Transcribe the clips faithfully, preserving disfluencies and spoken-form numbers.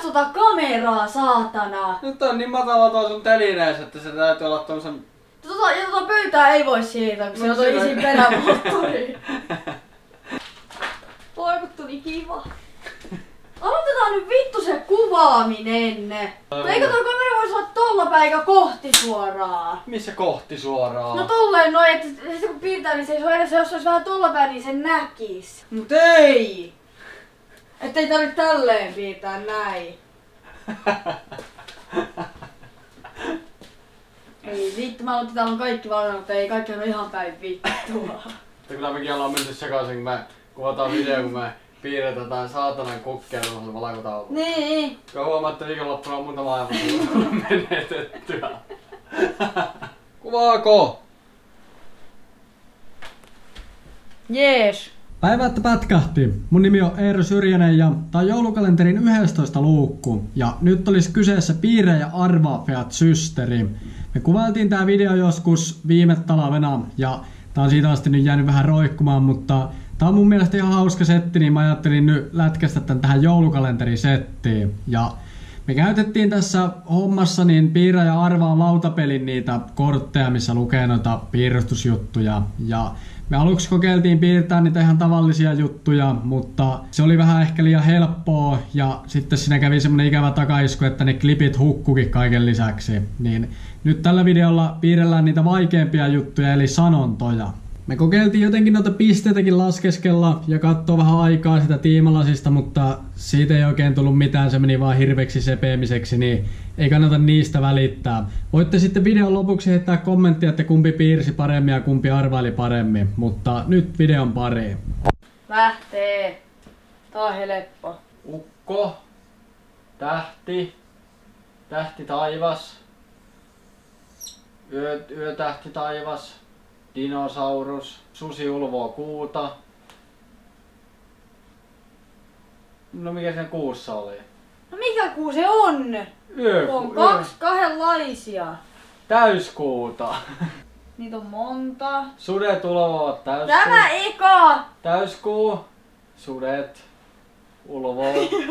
tota kameraa, saatana! Nyt on niin matala tuo sun telineessä, että se täytyy olla tommosen... Tota, ja tota pöytää ei voi siirtää, kun no, se on toi isin perämoottori. Toivot tuli kiva. Aloitetaan nyt vittu se kuvaaminen. Eikö toi kamera voisi olla tolla päin eikä kohti suoraan? Missä kohti suoraan? No tolleen noin, että sitten kun piirtää, niin se ei ole edes, jos se olisi vähän tolla päin, niin se näkis. Mut ei! Ettei tarvitse tälleen piirtää näin. Ei vittu, mä aloitin täällä on kaikki valmiina, mutta ei kaikki on ihan päin vittua. Kyllä mekin ollaan menty sekaisin, kun me kuvataan video, kun me piirretään jotain saatanan kukkia tuollaisella valkotaululla. Niin. Kun huomaatte viikonloppuna on muuta maailmaa menetettyä. Kuvaako? Jees. Päivä, että pätkähti. Mun nimi on Eero Syrjänen ja tää on joulukalenterin yhdestoista luukku. Ja nyt olisi kyseessä Piirrä ja arvaa Feat Systeri. Me kuvailtiin tää video joskus viime talvena ja tää on siitä asti nyt jäänyt vähän roikkumaan, mutta tää on mun mielestä ihan hauska setti, niin mä ajattelin nyt lätkästä tän tähän joulukalenterisettiin. Ja me käytettiin tässä hommassa niin Piirrä ja arvaa lautapelin niitä kortteja, missä lukee noita piirustusjuttuja. Ja me aluksi kokeiltiin piirtää niitä ihan tavallisia juttuja, mutta se oli vähän ehkä liian helppoa ja sitten siinä kävi semmonen ikävä takaisku, että ne klipit hukkukin kaiken lisäksi. Niin nyt tällä videolla piirrellään niitä vaikeampia juttuja eli sanontoja. Me kokeiltiin jotenkin noita pisteitäkin laskeskella ja katsoa vähän aikaa sitä tiimalasista, mutta siitä ei oikein tullut mitään, se meni vaan hirveksi sepeemiseksi, niin ei kannata niistä välittää. Voitte sitten videon lopuksi heittää kommenttia, että kumpi piirsi paremmin ja kumpi arvaili paremmin, mutta nyt videon pariin. Lähtee. Tää on helppo. Ukko, tähti, tähti taivas, yö, yötähti taivas, dinosaurus, susi ulvoo kuuta. No mikä sen kuussa oli? No mikä kuu se on? Yö, On yö. kaksi kahdenlaisia. Täyskuuta. Niitä on monta. Sudet ulvovat täyskuu. Tämä eka! Täyskuu. Sudet ulvoo.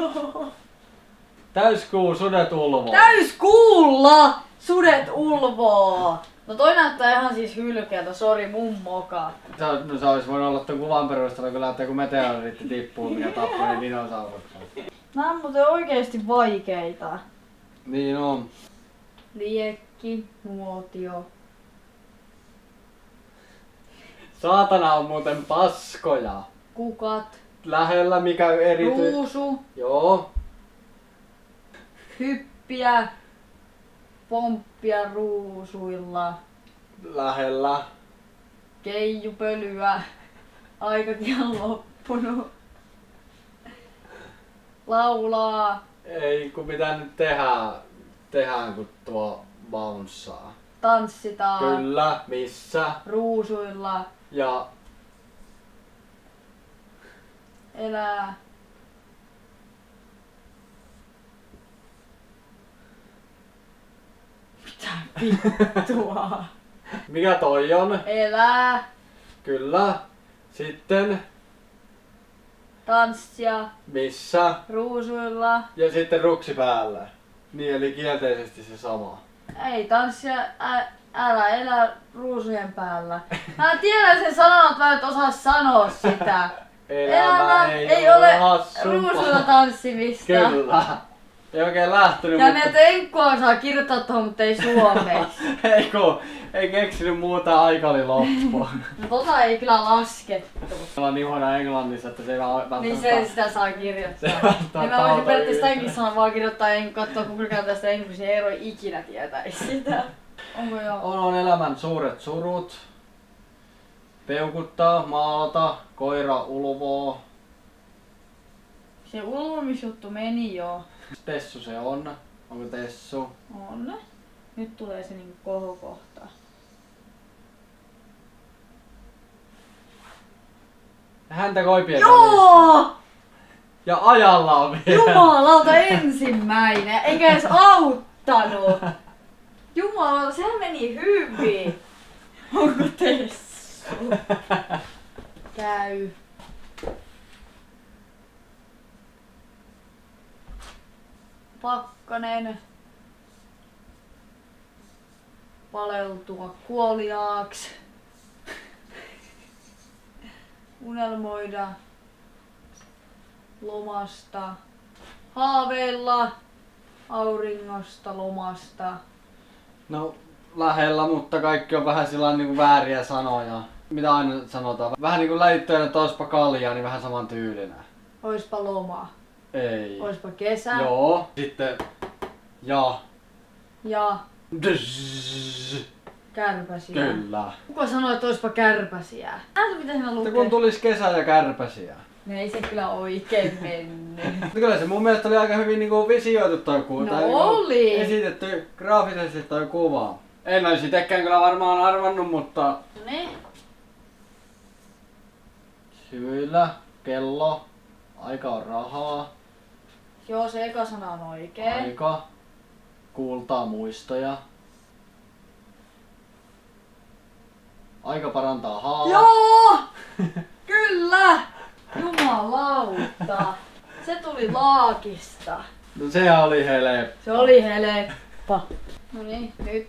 Täyskuu, sudet ulvoo. Täyskuulla! Sudet ulvoo! No toi näyttää ihan siis hylkeältä, sori mun moka. Se, no se olisi voinut olla tuon kuvan perusteella kyllä, että kun meteoriitti tippuu, mikä tappoi ne dinosaurukset. Nää on muuten oikeesti vaikeita. Niin on. Liekki, nuotio. Saatana on muuten paskoja. Kukat. Lähellä mikä erity... Ruusu. Joo. Hyppiä. Pomppia ruusuilla. Lähellä. Keijupölyä. Aikakin on loppunut. Laulaa. Ei kun mitä nyt tehdään, tehdään kun tuo bounssaa. Tanssitaan. Kyllä, missä? Ruusuilla. Ja Elää. Mitä vittua? mikä toi on? Elää. Kyllä. Sitten Tanssia. missä? Ruusuilla. Ja sitten ruksi päällä. Niin eli kielteisesti se sama. Ei tanssia. Ä, älä elä ruusujen päällä. Mä tiedän sen sanan, että mä en osaa sanoa sitä. Elämä ei, ei, ei ole hassumpaa. ruusuilla tanssimista. Kyllä. Ei oikein lähtenyt, Ja mutta... meiltä enkkua osaa kirjoittaa tuohon, mutta ei suomeksi. ei kun, ei keksinyt muuta, aika oli loppu. No tota ei kyllä laskettu. Meillä on niin huono englannissa, että se ei välttämättä... Niin se sitä saa kirjoittaa. Se välttämättä Niin mä voisin auta periaatteessa yhtään. tämänkin sanan vaan kirjoittaa ja katsoa Google tästä englanniksi, niin Eero ei ikinä tietäisi sitä. Onko joo? On, on elämän suuret surut. Peukuttaa, maalata, koira ulvoo. Se ulvomisjuttu meni jo. Tessu se on. Onko Tessu? On. Nyt tulee se niinku kohokohta. Häntä koipien Joo! Ja ajalla on vielä. Jumalauta ensimmäinen, eikä edes auttanut. Jumalauta, sehän meni hyvin. Onko Tessu? Käy. pakkanen. Paleltua kuoliaaksi. Unelmoida lomasta. Haaveilla auringosta, lomasta. No lähellä, mutta kaikki on vähän sillä niinku vääriä sanoja. Mitä aina sanotaan? Vähän niinku läjittönä, että oispa kaljaa, niin vähän saman tyylinen. Oispa loma. Ei. Oispa kesä. Joo. Sitten ja. Ja Dzz. kärpäsiä. Kyllä. Kuka sanoi, että oispa kärpäsiä? Näitä mitä siinä Mutta lukee? kun tulis kesä ja kärpäsiä. Ne ei se kyllä oikein mennyt. Mutta kyllä se mun mielestä oli aika hyvin niinku visioitu toi kuva. No tai niinku oli. esitetty graafisesti toi kuva. En olisi itekään kyllä varmaan arvannut, mutta Ne? syillä, kello, aika on rahaa, Joo, se eka sana on oikein. aika, kuultaa muistoja. Aika parantaa haavat. Joo! Kyllä! Jumalauta. Se tuli laakista. No sehän oli helppo. Se oli heleppa. No niin, nyt.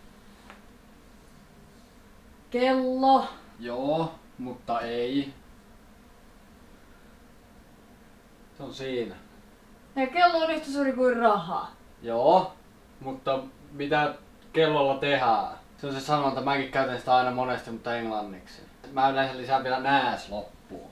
Kello. Joo, mutta ei. Se on siinä. Ja kello on yhtä suuri kuin raha. Joo, mutta mitä kellolla tehdään? Se on se sanonta, mäkin käytän sitä aina monesti, mutta englanniksi. Mä yleensä lisään vielä nääs loppuun.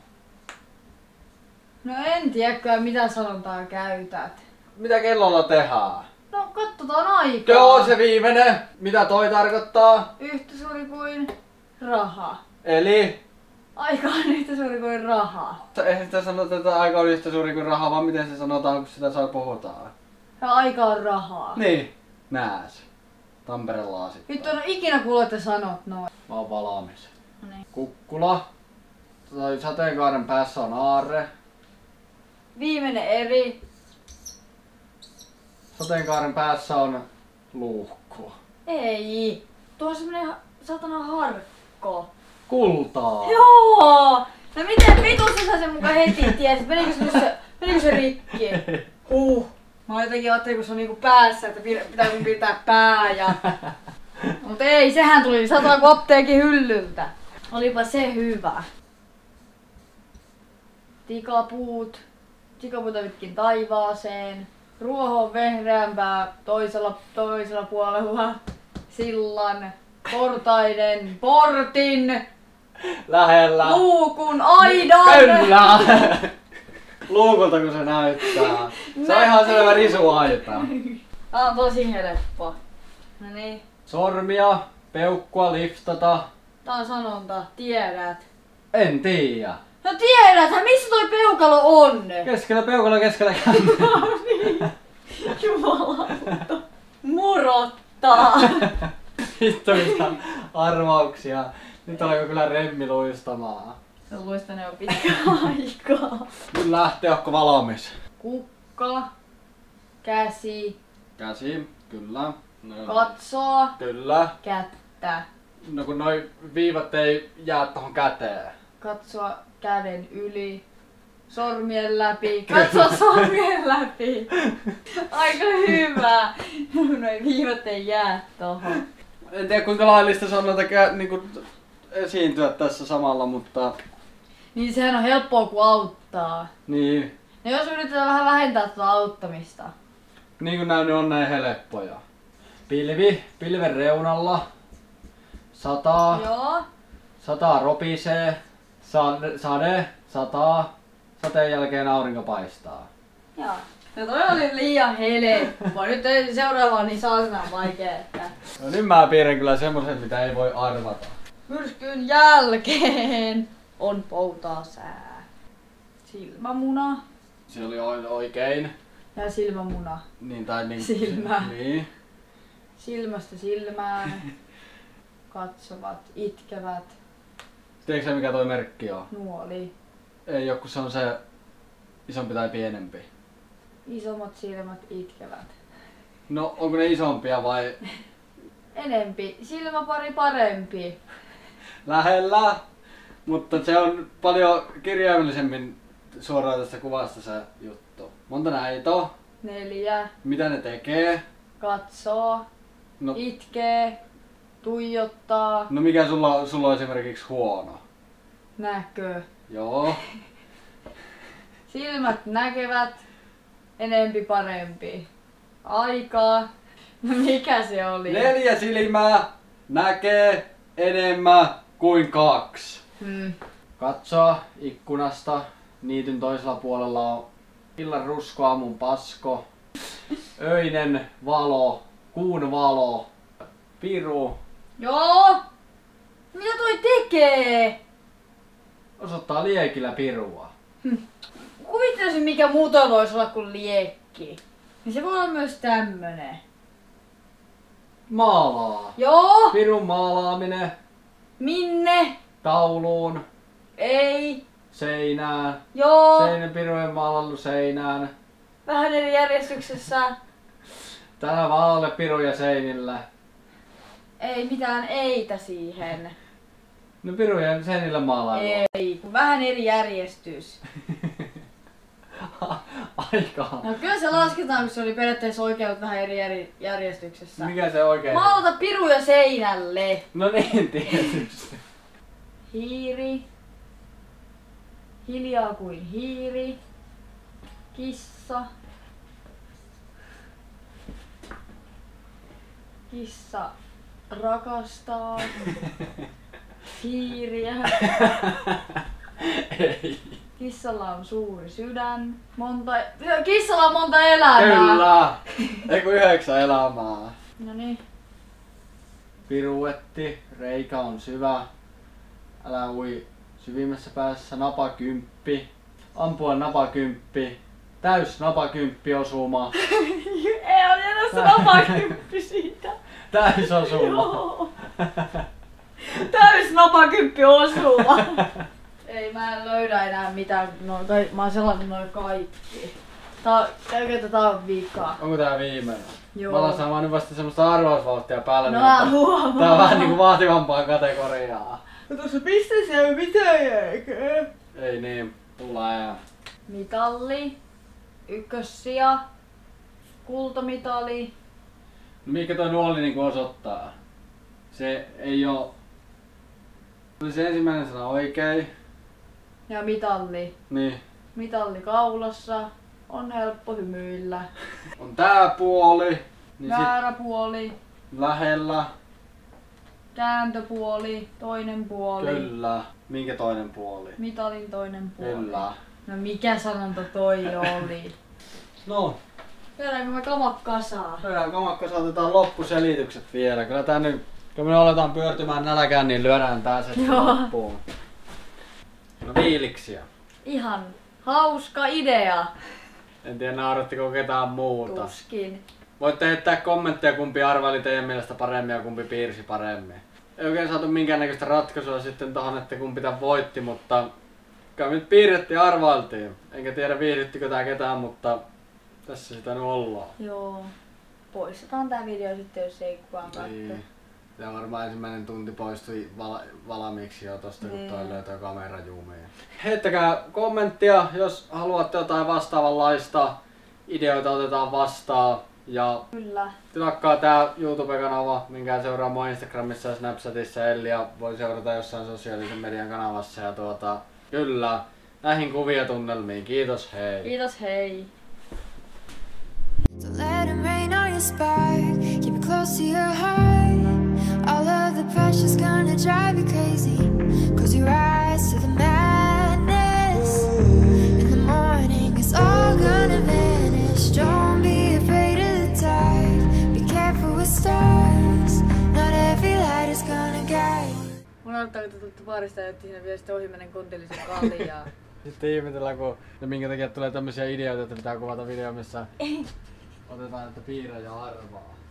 No en tiedä mitä sanontaa käytät. Mitä kellolla tehdään? No katsotaan aikaa. Joo, se viimeinen. Mitä toi tarkoittaa? Yhtä suuri kuin raha. Eli? Aika on yhtä suuri kuin raha. Eihän sitä sanota, että aika on yhtä suuri kuin raha, vaan miten se sanotaan, kun sitä saa puhutaan. Ja aika on rahaa. Niin, nääs. Tampereen laasit. Nyt on ikinä kuullut, että sanot noin. Mä oon valmis. No niin. Kukkula. Toi sateenkaaren päässä on aarre. Viimeinen eri. Sateenkaaren päässä on luukku. Ei. Tuo on semmonen ha- satana harkko. Kultaa. Joo! No miten vitussa sä sen mukaan heti tiesit? Menikö se, se, menikö se rikki? Huh. Mä jotenkin ajattelin, kun se on niinku päässä, että pidä- pitää kun pitää pää ja... Mut ei, sehän tuli sata kuin apteekin hyllyltä. Olipa se hyvä. Tikapuut. Tikapuuta pitkin taivaaseen. Ruoho on vehreämpää toisella, toisella puolella. Sillan. Portaiden. Portin. Lähellä. Luukun. Aidan. Kyllä! Luukulta kun se näyttää. Se on ihan selvä risuaita. Tää on tosi helppo. No niin. Sormia, peukkua, liftata. Tää on sanonta. Tiedät. En tiedä. No tiedäthän, missä toi peukalo on? Keskellä peukalla keskellä kämmentä. No niin. Jumalauta. Murottaa. Vittu mitä arvauksia. Nyt alkoi kyllä remmi luistamaan. Se on luistanut jo pitkään aikaa. Nyt lähtee, onko valmis? Kukka. Käsi. Käsi, kyllä. No, Katsoa. kyllä. Kättä. No kun noi viivat ei jää tohon käteen. Katsoa käden yli. Sormien läpi. Katsoa sormien läpi. Aika hyvä. Noin viivat ei jää tohon. En tiedä kuinka laillista se on noita kä- niinku esiintyä tässä samalla, mutta Niin sehän on helppoa kun auttaa. niin. No jos yritetään vähän vähentää tuota auttamista. Niin kuin nää nyt on näin helppoja. Pilvi, pilven reunalla. Sataa, Joo. sataa ropisee. Sade, sade, sataa. Sateen jälkeen aurinko paistaa. Joo. No toi oli liian helppo. Nyt ei seuraavaan niin saasena vaikea, että... No nyt mä piirrän kyllä semmosen, mitä ei voi arvata. Myrskyn jälkeen on poutaa sää. Silmämuna Se oli o- oikein. ja silmämuna. Niin, tai niin. Silmä. Niin. Silmästä silmään. Katsovat, itkevät. Tiedätkö sä mikä toi merkki on? Nuoli. Ei oo, kun se on se isompi tai pienempi. Isommat silmät itkevät. No, onko ne isompia vai Enempi. Silmäpari parempi. lähellä? Mutta se on paljon kirjaimellisemmin suoraan tästä kuvasta se juttu. Monta näitä on? Neljä. Mitä ne tekee? Katsoo. No, Itkee. Tuijottaa. no mikä sulla, sulla on esimerkiksi huono? Näkö. Joo. Silmät näkevät. Enempi parempi. Aikaa. No mikä se oli? Neljä silmää näkee enemmän kuin kaksi. Hmm. Katsoa ikkunasta. Niityn toisella puolella on illan rusko, aamun pasko. Öinen valo, kuun valo, piru. Joo! Mitä toi tekee? Osoittaa liekillä pirua. Kuvittelisin mikä muuta voisi olla kuin liekki. Niin se voi olla myös tämmönen. Maalaa. Joo! Pirun maalaaminen Minne? tauluun, Ei. seinään. Joo. Seinän pirujen maalailu seinään. Vähän eri järjestyksessä. Tänä vaalalle piruja seinillä. Ei mitään eitä siihen. No pirujen seinillä maalailu. Ei, kun vähän eri järjestys. Aikaa. No kyllä se lasketaan, kun se oli periaatteessa oikein vähän eri jär- järjestyksessä. Mikä se oikein? Maalata piruja seinälle. No niin, tietysti. Hiiri. Hiljaa kuin hiiri. Kissa. Kissa rakastaa hiiriä. Ei. Kissalla on suuri sydän. Monta... Kissalla on monta elämää. Kyllä. Eiku yhdeksän elämää. No niin. Piruetti, reikä on syvä. Älä ui syvimmässä päässä. Napakymppi. Ampua napakymppi. Täys napakymppi osuma. Ei ole jännässä napakymppi siitä. Täys osuma. Joo. Täys napakymppi osuma. Ei mä en löydä enää mitään. No, kai, mä oon selannut noin kaikki. Tää, käykö tää on vikaa. Onko tää viimeinen? Joo. Mä alan saamaan nyt vasta semmoista arvausvauhtia päällä. No niin, että mä huomaan. tää on vähän niinku vaativampaa kategoriaa. No tuossa pisteessä ei oo mitään jääkö. Ei niin, tulee. Mitalli. Ykkössija. Kultamitali. No mikä toi nuoli niinku osoittaa? Se ei oo... Tuli se ensimmäinen sana oikein. Ja mitalli. Niin. Mitalli kaulassa. On helppo hymyillä. On tää puoli. Niin Väärä puoli. sit lähellä. Kääntöpuoli. Toinen puoli. Kyllä. Minkä toinen puoli? Mitalin toinen puoli. Kyllä. No mikä sanonta toi oli? No, Lyödäänkö me kamat kasaan? lyödään kamakka, saatetaan loppuselitykset vielä. Kyllä tää nyt, kun me aletaan pyörtymään nälkään, niin lyödään tää se Joo. loppuun. No viiliksiä. Ihan hauska idea. En tiedä naurattiko ketään muuta. Tuskin. Voitte heittää kommentteja, kumpi arvaili teidän mielestä paremmin ja kumpi piirsi paremmin. Ei oikein saatu minkäännäköistä ratkaisua sitten tohon, että kumpi tän voitti, mutta kyllä me nyt piirrettiin ja arvailtiin. Enkä tiedä viihdyttikö tää ketään, mutta tässä sitä nyt ollaan. Joo. Poistetaan tää video sitten, jos ei kukaan katso. Niin. Ja varmaan ensimmäinen tunti poistui val- valmiiksi jo tosta, kun toi Niin. löytää kamerajuumiin. Heittäkää kommenttia, jos haluatte jotain vastaavanlaista. Ideoita otetaan vastaan. Ja Kyllä. tilakkaa tää YouTube-kanava, minkä seuraa mua Instagramissa ja Snapchatissa. Ellia voi seurata jossain sosiaalisen median kanavassa. Ja tuota, kyllä, näihin kuviotunnelmiin. Kiitos, hei! Kiitos, hei. Don't let 'em rain on your spark. Keep it close to your heart. All of the pressure's gonna drive you crazy. Cause you rise to the madness. In the morning it's all gonna vanish. Don't be afraid of the dark. Be careful with stars. Not every light is gonna guide. Mun odottaa, kun te tulitte baarista ja otti siinä vielä sitten ohimennen kontillisen kaljaa. Sitten ihmetellään, kun, ja minkä takia tulee tämmöisiä ideoita, että pitää kuvata video, missä otetaan, että piirrä ja arvaa.